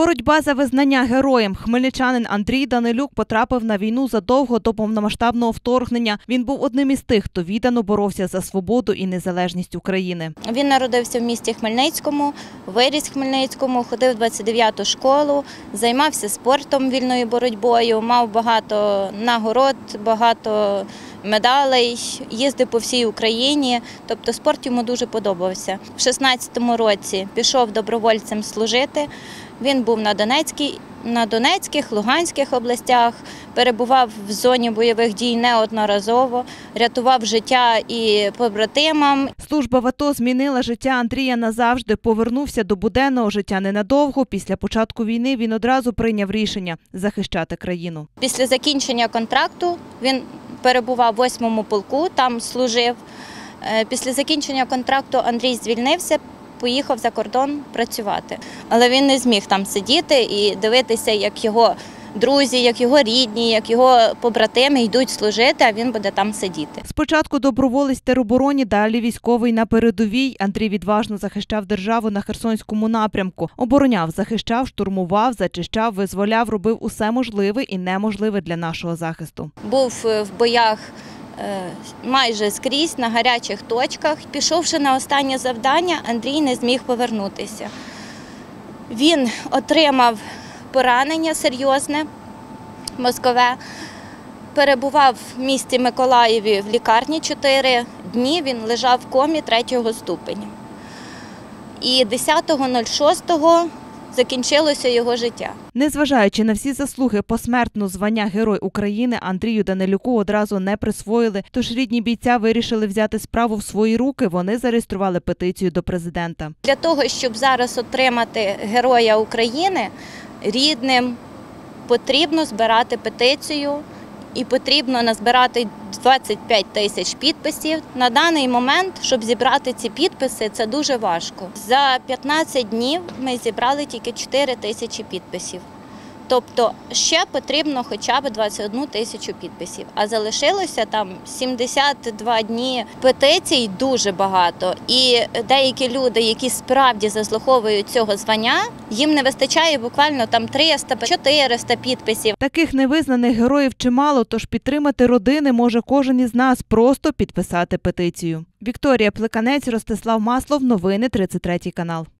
Боротьба за визнання героєм. Хмельничанин Андрій Данилюк потрапив на війну задовго до повномасштабного вторгнення. Він був одним із тих, хто віддано боровся за свободу і незалежність України. Він народився в місті Хмельницькому, виріс в Хмельницькому, ходив в 29-ту школу, займався спортом, вільною боротьбою, мав багато нагород, багато медалей, їздив по всій Україні, тобто спорт йому дуже подобався. В 16-му році пішов добровольцем служити, він був на Донецьких, Луганських областях, перебував в зоні бойових дій неодноразово, рятував життя і побратимам. Служба в АТО змінила життя Андрія назавжди, повернувся до буденного життя ненадовго. Після початку війни він одразу прийняв рішення – захищати країну. Після закінчення контракту він перебував в 8-му полку, там служив. Після закінчення контракту Андрій звільнився, поїхав за кордон працювати. Але він не зміг там сидіти і дивитися, як його друзі, як його рідні, як його побратими йдуть служити, а він буде там сидіти. Спочатку доброволець в теробороні, далі військовий на передовій. Андрій відважно захищав державу на Херсонському напрямку. Обороняв, захищав, штурмував, зачищав, визволяв, робив усе можливе і неможливе для нашого захисту. Був в боях майже скрізь, на гарячих точках. Пішовши на останнє завдання, Андрій не зміг повернутися. Він отримав поранення серйозне, мозкове, перебував в місті Миколаєві в лікарні 4 дні, він лежав в комі 3-го ступеня. І 10.06 закінчилося його життя. Незважаючи на всі заслуги, посмертно звання Герой України Андрію Данилюку одразу не присвоїли, тож рідні бійця вирішили взяти справу в свої руки, вони зареєстрували петицію до президента. Для того, щоб зараз отримати Героя України, рідним потрібно збирати петицію і потрібно назбирати 25 тисяч підписів. На даний момент, щоб зібрати ці підписи, це дуже важко. За 15 днів ми зібрали тільки 4 тисячі підписів. Тобто ще потрібно хоча б 21 тисячу підписів, а залишилося там 72 дні. Петицій дуже багато, і деякі люди, які справді заслуговують цього звання, їм не вистачає буквально там 300-400 підписів. Таких невизнаних героїв чимало, тож підтримати родини може кожен із нас, просто підписати петицію. Вікторія Плеканець, Ростислав Маслов, новини 33 канал.